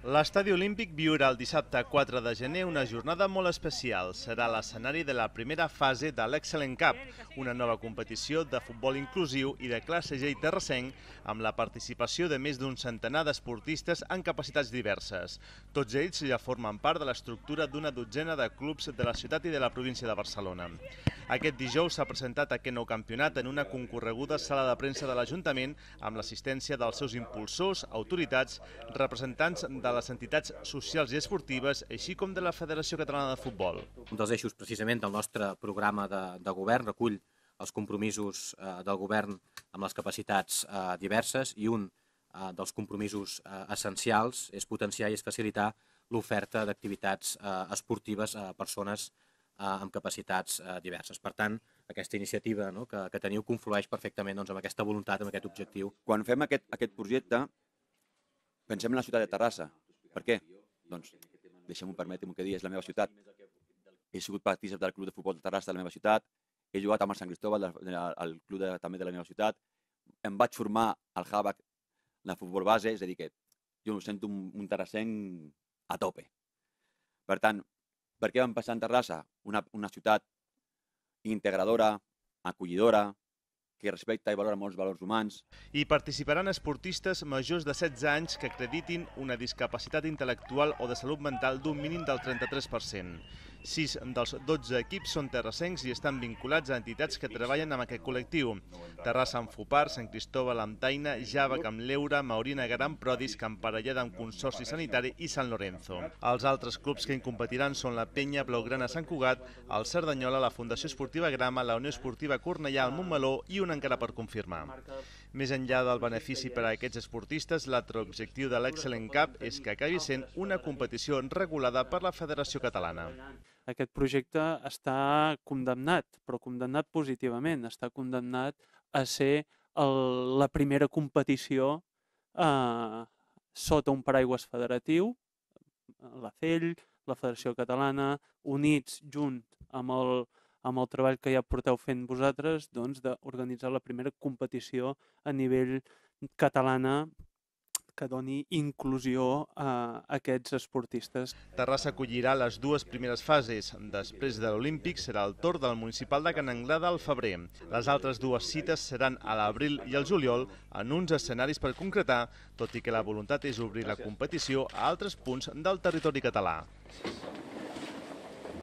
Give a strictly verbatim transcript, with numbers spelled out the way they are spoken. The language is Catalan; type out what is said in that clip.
L'Estadi Olímpic viurà el dissabte quatre de gener una jornada molt especial. Serà l'escenari de la primera fase de l'Excellent Cup, una nova competició de futbol inclusiu i de classe G i terrassenc amb la participació de més d'un centenar d'esportistes en capacitats diverses. Tots ells ja formen part de l'estructura d'una dotzena de clubs de la ciutat i de la província de Barcelona. Aquest dijous s'ha presentat aquest nou campionat en una concorreguda sala de premsa de l'Ajuntament amb l'assistència dels seus impulsors, autoritats, representants de les entitats socials i esportives, així com de la Federació Catalana de Futbol. Un dels eixos precisament del nostre programa de, de govern recull els compromisos eh, del govern amb les capacitats eh, diverses i un eh, dels compromisos eh, essencials és potenciar i és facilitar l'oferta d'activitats eh, esportives a persones eh, amb capacitats eh, diverses. Per tant, aquesta iniciativa no, que, que teniu conflueix perfectament doncs, amb aquesta voluntat, amb aquest objectiu. Quan fem aquest, aquest projecte, pensem en la ciutat de Terrassa. Per què? Doncs, deixem-m'ho permetre-m'ho que digui, és la meva ciutat. He sigut partícip del club de futbol de Terrassa de la meva ciutat, he jugat amb el Sant Cristóbal, al club de, també de la meva ciutat, em vaig formar al Havac de futbol base, és a dir que jo sento un, un terrassenc a tope. Per tant, per què vam passar en Terrassa? Una, una ciutat integradora, acollidora, que respecta i valora molts valors humans. Hi participaran esportistes majors de setze anys que acreditin una discapacitat intel·lectual o de salut mental d'un mínim del trenta-tres per cent. Sis dels dotze equips són terrassencs i estan vinculats a entitats que treballen amb aquest col·lectiu. Terrassa amb Fopar, Sant Cristóbal amb Taina, Javac amb Leura, Maurina Gar amb Prodis, Camparellada amb Consorci Sanitari i Sant Lorenzo. Els altres clubs que hi competiran són la Penya Blaugrana Sant Cugat, el Cerdanyola, la Fundació Esportiva Grama, la Unió Esportiva Cornellà al Montmeló i un encara per confirmar. Més enllà del benefici per a aquests esportistes, l'altre objectiu de l'Excellent Cup és que acabi sent una competició regulada per la Federació Catalana. Aquest projecte està condemnat, però condemnat positivament. Està condemnat a ser el, la primera competició eh, sota un paraigües federatiu, la C E L, la Federació Catalana, units junt amb el, amb el treball que ja porteu fent vosaltres, doncs, d'organitzar la primera competició a nivell catalana que doni inclusió a aquests esportistes. Terrassa acollirà les dues primeres fases. Després de l'Olímpic serà el torn del municipal de Can Anglada al febrer. Les altres dues cites seran a l'abril i al juliol en uns escenaris per concretar, tot i que la voluntat és obrir la competició a altres punts del territori català.